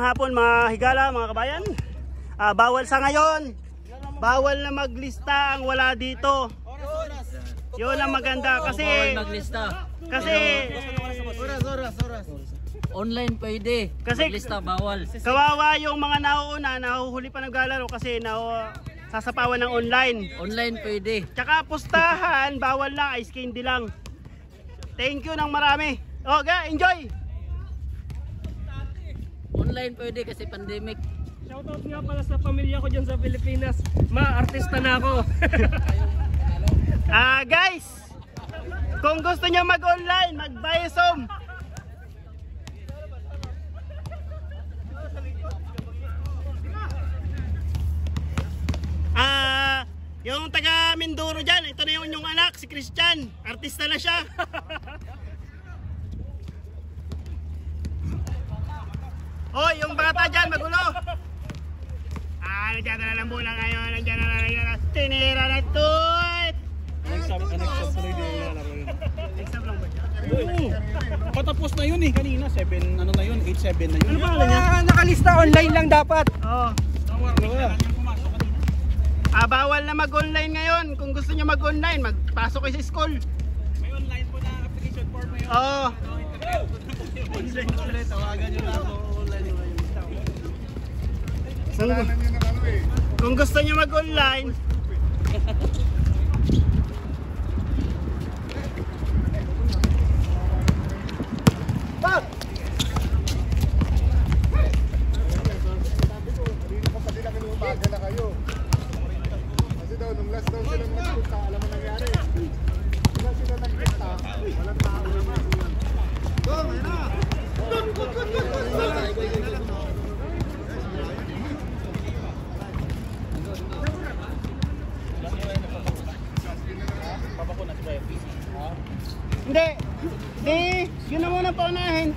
hapon mga higala, mga kabayan. Bawal sa ngayon. Bawal na maglista ang wala dito. Yun ang maganda kasi oras. Online pwede. Kasi maglista bawal. Kawawa yung mga nauuna, nahuhuli pa naglalaro kasi sasapawan ng online. Online pwede. Tsaka pustahan, bawal na, ice candy lang. Thank you ng marami. Enjoy! Online pwede kasi pandemic. Shoutout nga pala sa pamilya ko dyan sa Pilipinas. Artista na ako. Guys, kung gusto nyo mag-online, mag-buy some. Yung taga Mindoro dyan, ito na yung anak, si Christian. Artista na siya. Yung bata dyan, magulo. Nandiyan na lang bulang ngayon. Nandiyan na lang. Tinira na tuwit. Exam lang ba dyan? Oo. Patapos na yun kanina. 7, ano na yun? 8-7 na yun. Ano ba niya? Nakalista online lang dapat. Oo. Bawal na mag-online ngayon. Kung gusto nyo mag-online, magpasok kayo sa school. May online po na application form na yun. Oo. Tawagan nyo lang ako. Online nyo Kung gusto nyo mag-online, nung last daw silang nagpunta, alam mo nangyari. Sila nagpunta, walang tao naman. Hindi, yun na muna paunahin.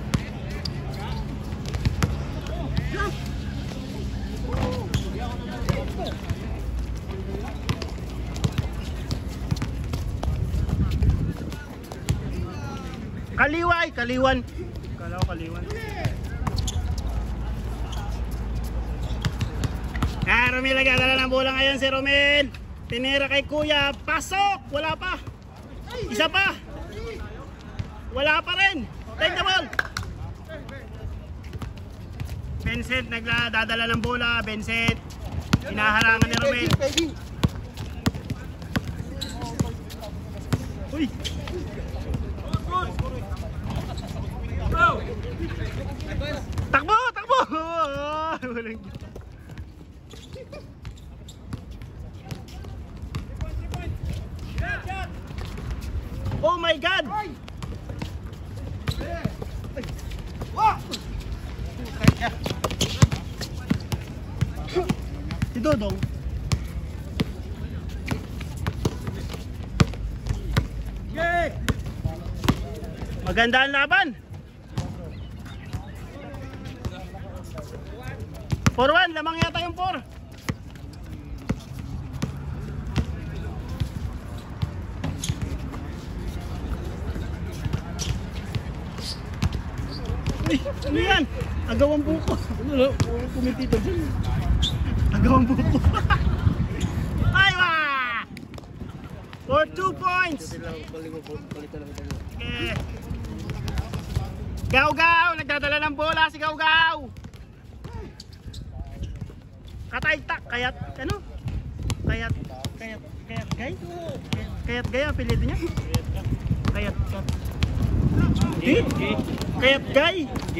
Kaliwan. Kala ko kaliwan. Romel nagdadala ng bola ngayon si Romel. Tinira kay Kuya. Pasok! Wala pa. Isa pa. Wala pa rin. Take the ball. Vincent nagdadala ng bola. Vincent. Hinaharangan ni Romel. Uy! Takbo! Oh my God! Si Dodong. Maganda ang laban. 4-1, lamang yata yung 4. Ano yan? Agawang buko. Kumitito dyan. Agawang buko. Aywa! For 2 points. Okay. Gaw-gaw! Nagdadala ng bola si Gaw-gaw. Kataytak. Kayat gay? Kayat gay ang apelido niya? Kayat gay?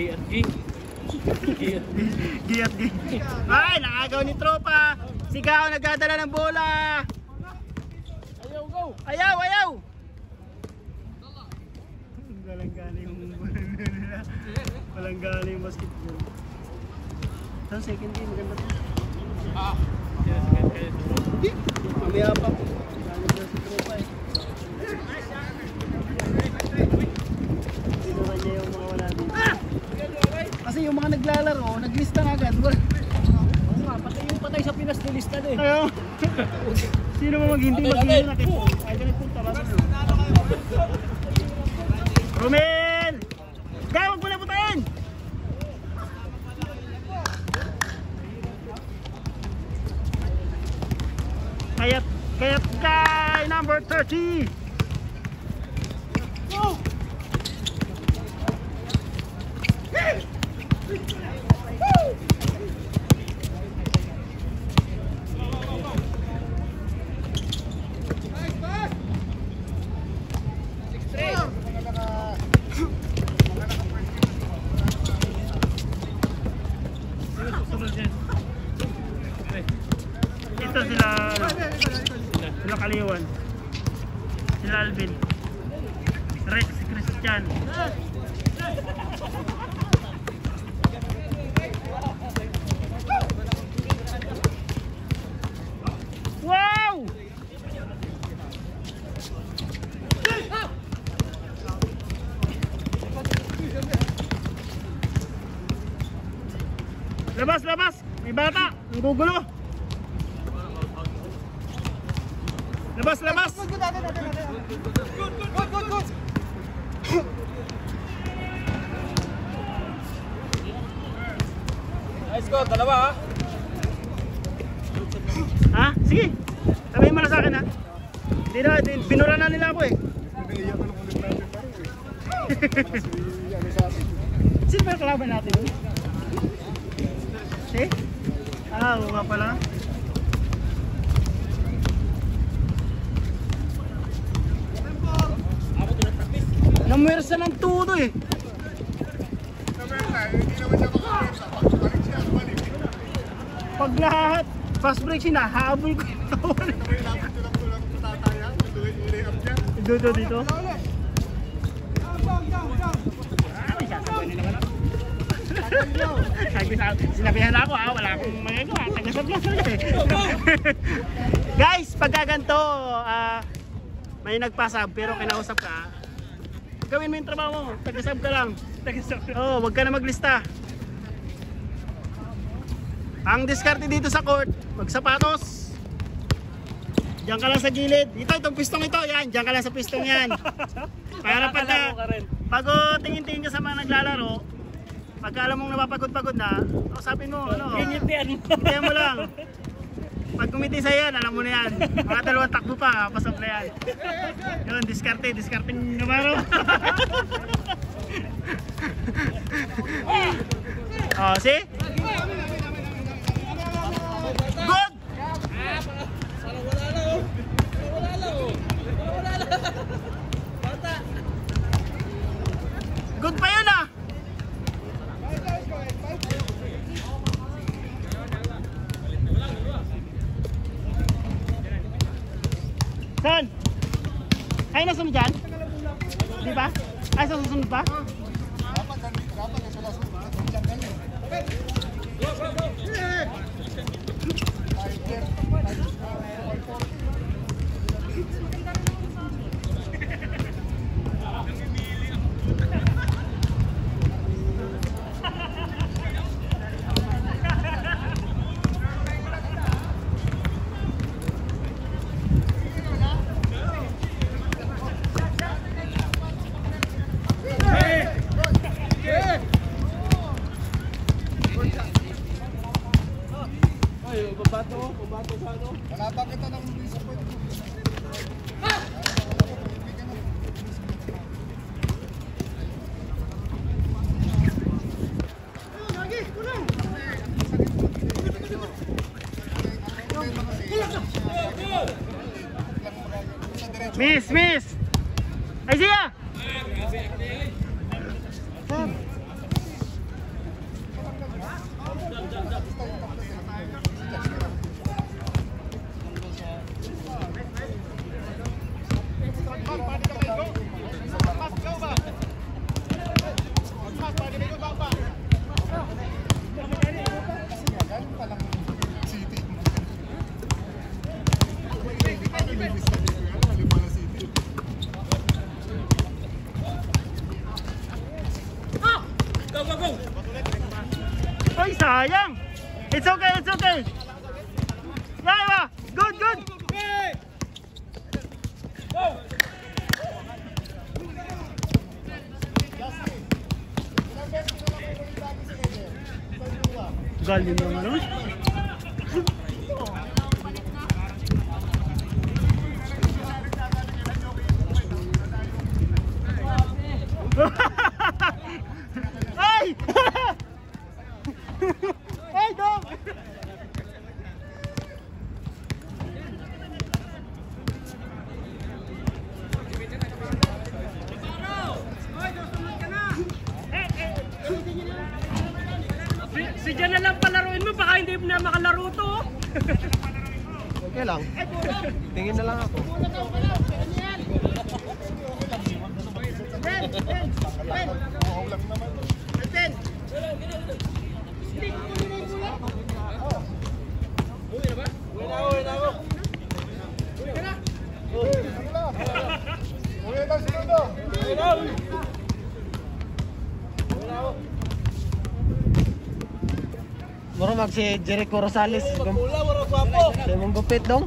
Gay. Ay, nakagaw ni tropa. Sigaw, nagdadala ng bola. Ayaw. Walang gana yung basketball. Saan second game? Maganda to. Mamaya pa. Si tropa Sinuran niya yung mga wala dito. Kasi yung mga naglalaro, naglista na agad. Oo nga, patay sa Pinas nilista na eh. Ayaw. Sino mo maghindi na kayo? Ay, ganit punta ba? Romel! Gawag mo na putayin! Kayat guy number 30. Ito sila Kaliwan, sila Alvin, si Christian. Wow! Labas! May bata! Ang gugulo! Labas! Let's go, dalawa Ha? Sige! Sabihin mo na sa akin ha! Hindi na, binura na nila ako eh. Pinaiyak ko nung ulit natin pa rin eh. Si ano sa atin. Sino ba yung kalaban natin? Si? Oo nga pala. Namwersa ng todo eh. Hindi naman siya makakwenta. Balik siya, balik. Pag lahat, fast break siya, nahabol ko yung kawan. Sabay lapit ko lang patataya. I-lay-up niya. Dito. Ay, sasabay nila ka na. Sinabihan ako ha, wala akong magagawa. Tagasab lang sila eh. Guys, pagkaganto, may nagpasab pero kinausap ka. Gawin mo yung trabaho mo, tagasab ka lang. Oo, wag ka na maglista. Ang diskarte dito sa court, magsapatos. Diyan ka lang sa gilid. Itong pistong ito, yan. Diyan ka lang sa pistong yan. Para pag tingin-tingin ka sa mga naglalaro, pagka alam mong napapagod-pagod na, usapin mo, ano? Hintihan mo lang. Pag kumiti sa yan, alam mo na yan. Mga dalawang takbo pa, pasok na yan. Yun, discarding numero. Oh, see? Good! Good pa yun ah! Saan? Ay, nasunod dyan? Di ba? Ay, sa susunod pa? Dapat yung sila diyan ganyan. Wala pa kita ng disappoint. Miss! Ay siya! Ay, sayang! It's okay! Yaya! Good! Galing naman. Ay! Ay, dog! Si Jan na lang palaruin mo, baka hindi na makalaro to. Oh. Okay lang. Tingin na lang ako. Buhaw lang naman. Uwi lang si Ludo. Muro mag si Jericho Rosales. Siya mong gupit dong.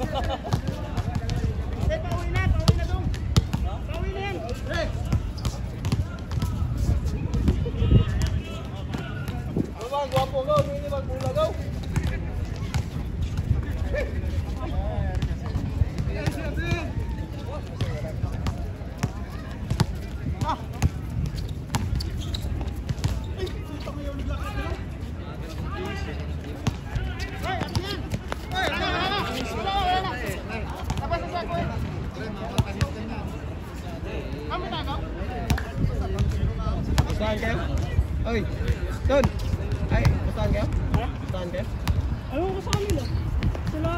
Pustahan kayo? Oy, Don! Ay, pustahan kayo? Pustahan kayo? Ayaw ko sa kanila. Sa lahat.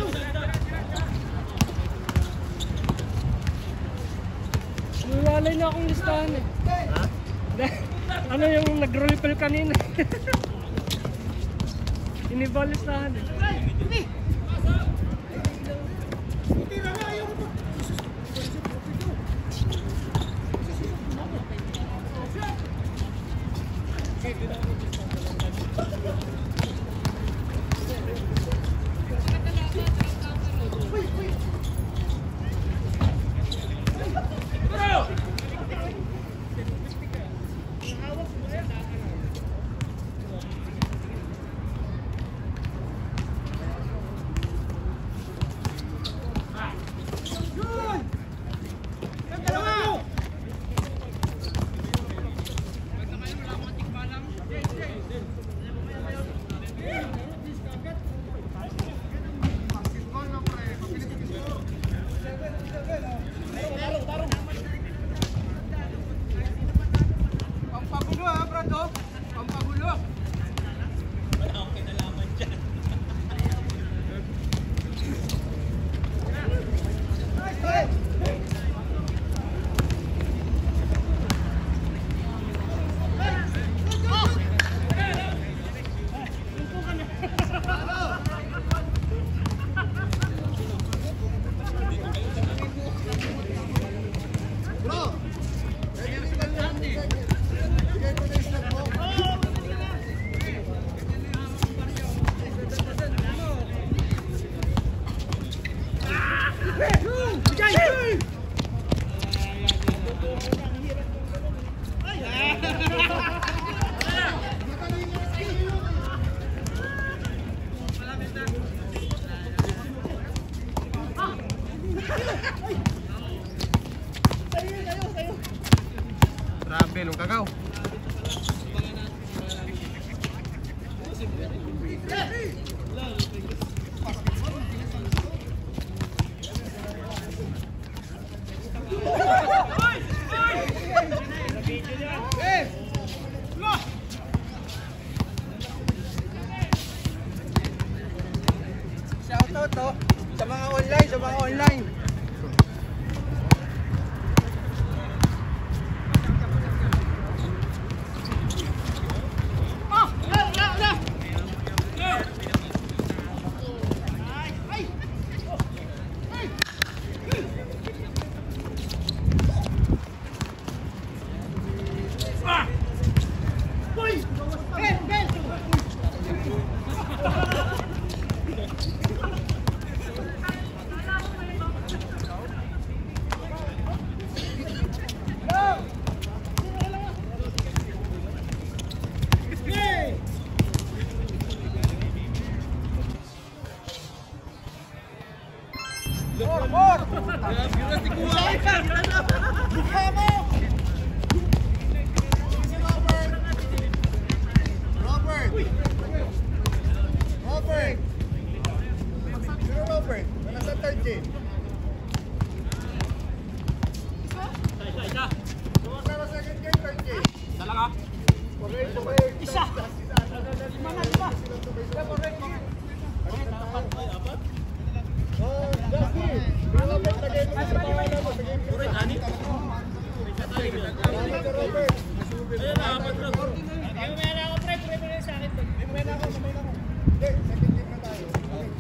Nilalay na akong listahan eh. Ha? Ano yung nag-roll kanina? Iniba listahan eh. Grabe nung kagaw. Shoutout to sa mga online. Robert! Sino Robert? Wala sa third game. Sumakala sa second game, third game. Isa lang ha. Isa! Oh, Justin! Robert, tagay mo sa pangalan mo. Tagay mo sa Ani? pangalan mo, Robert. Hindi, second game na tayo.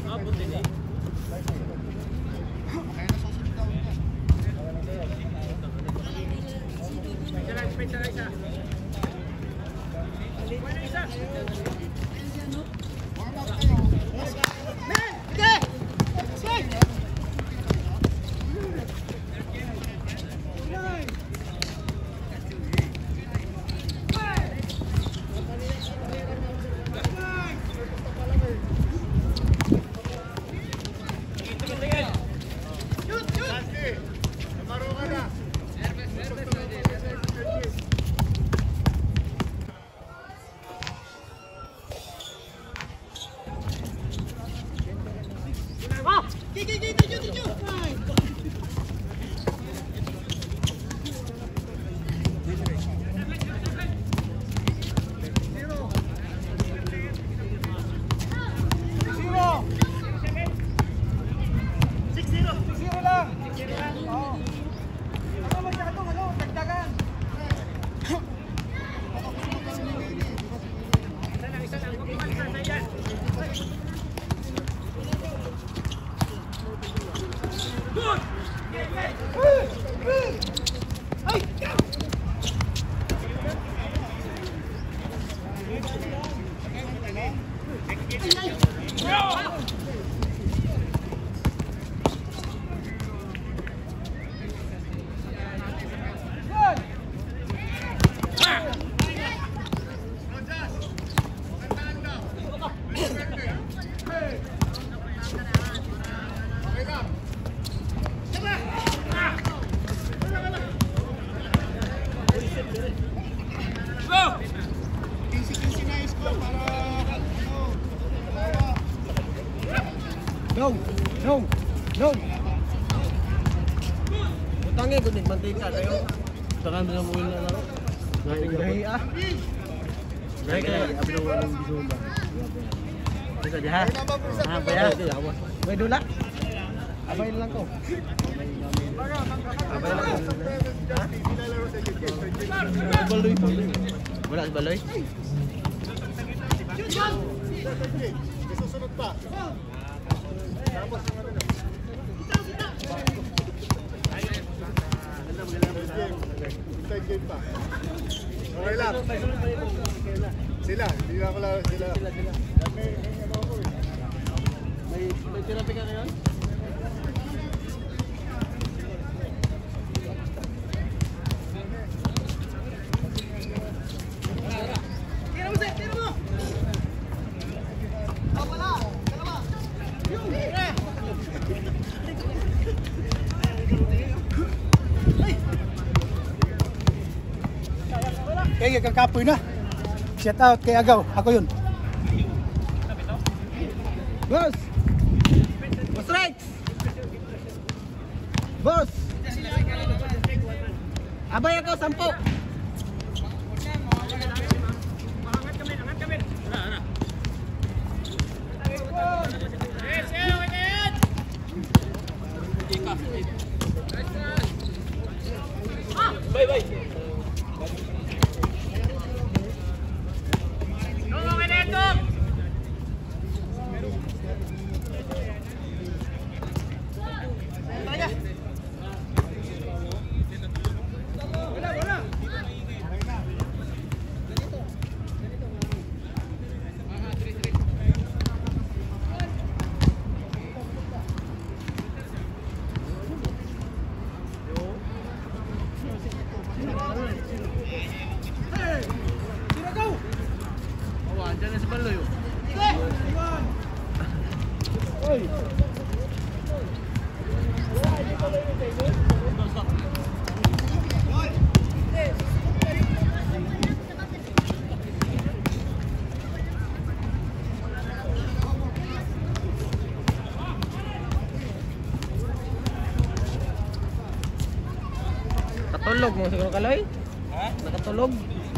Justin, namaro ka na. No! No! No! Utangin ko din, mantika kayo. Saka na mo na lang. Gahi ah! Dahil kaya, abin ang walang bisumba. Bisa diha. Ah, Kaya, bayar. may dula? Abay lang ko. Abay lang. Baloy pa. Wala si Baloy? May susunod pa. Tapos yung ano na. Third game pa. Okay lang. Sila, hindi na ako lang. Sila. May ano ako eh. May therapy ka ngayon? Kaya kakapoy na. Shout out kay Agaw. Ako yun. Boss! Boss right! Boss! Abay ako, 10. Andiyan na si Baloy. Nakatulog mo siguro Kaloy? Ha? Nakatulog?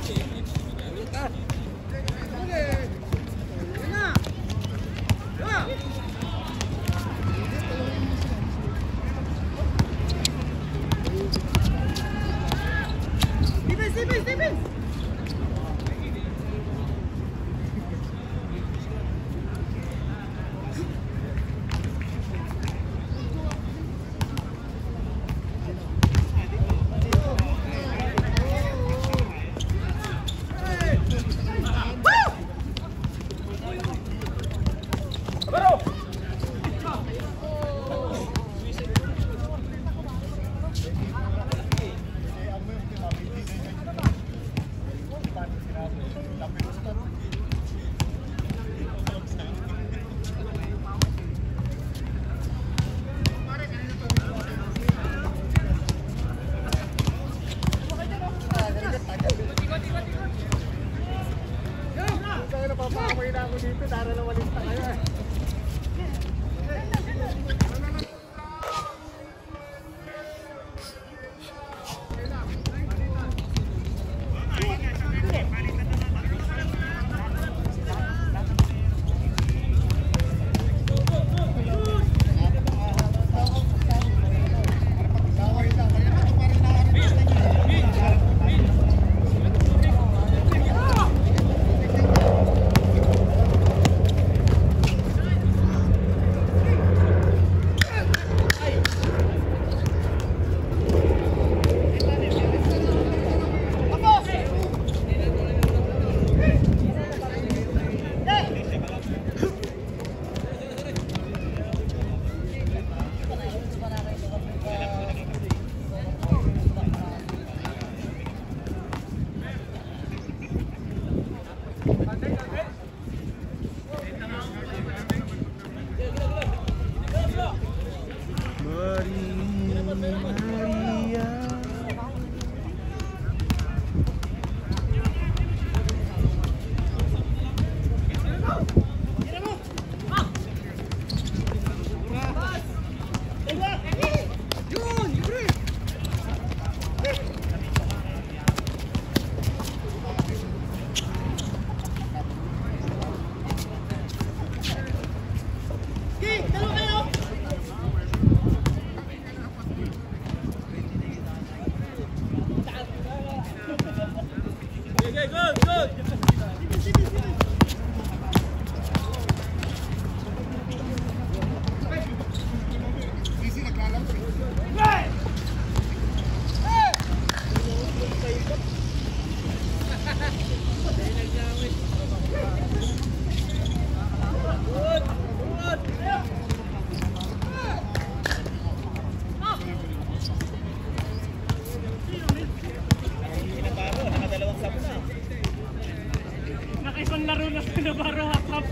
Nakaisang laro na sa Navarro hap-hap.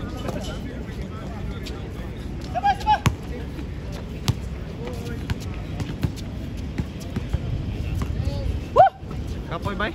Kapoy bay?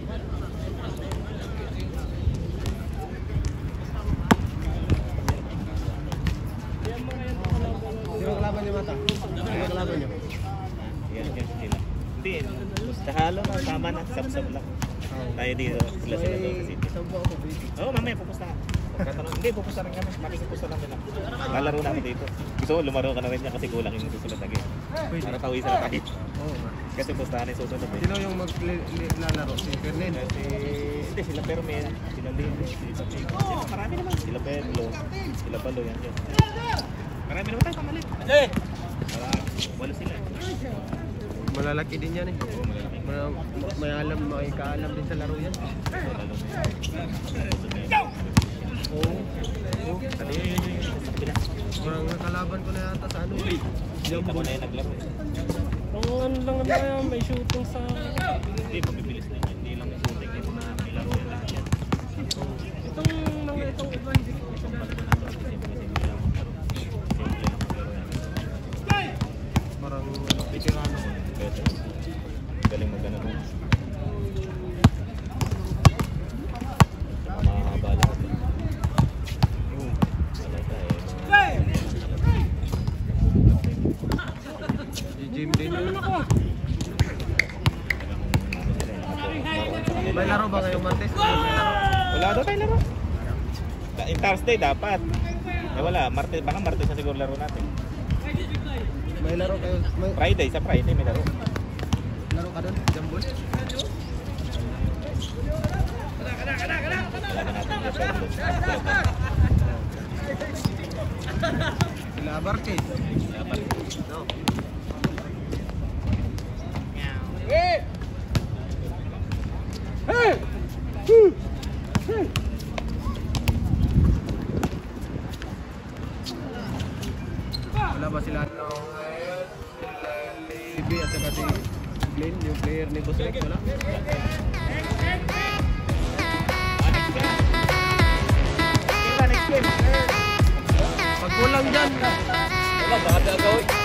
Sino kalaban niyo mata? Sino kalaban niyo? Yan sila. Hindi, sa halo na, tama na, sab-sab lang. Tayo dito, sila doon kasi. Oo, mamaya pupusta ka. Hindi, pupusta rin kami. Makikipusta lang nila. Lalaro na ako dito. Gusto ko, lumaro ka na rin niya kasi kulang yung susunod na game. Para tawi sa kahit. Kasi pustahan yung susunod eh. Sino yung maglalaro? Si Fernin? Hindi, sila pero may sila din. Marami naman. Sila Pedro, sila Palo, yan yun. Marami naman tayo pamalit. Walo sila. Malalaki din yan eh. May alam, may kaalam din sa laro yan. Oo. Parang nakalaban ko na yata sa ano eh. Ako na yung naglaro eh. Ang ano lang naman kaya may shooting sa... Hindi, mabibilis na yun. Hindi lang yung shooting. Hindi na nilaro yan lahat yan. Itong mga itong iba hindi ko siya Parang veterano. Galing magana mo. Mahaba lahat. Si Jim din yun. May laro ba ngayong Martes? Wala daw tayo laro. In Thursday dapat. Eh wala, Martes, baka Martes na siguro laro natin. May laro kayo. May Friday, sa Friday may laro. laro ka doon? Jambol? Wala na natin yung laro. Sila Barkes. No. Wala ba sila? Si B at saka si Glenn, yung player ni Boss Rex, wala? Pag kulang dyan, Wala, baka gagawin.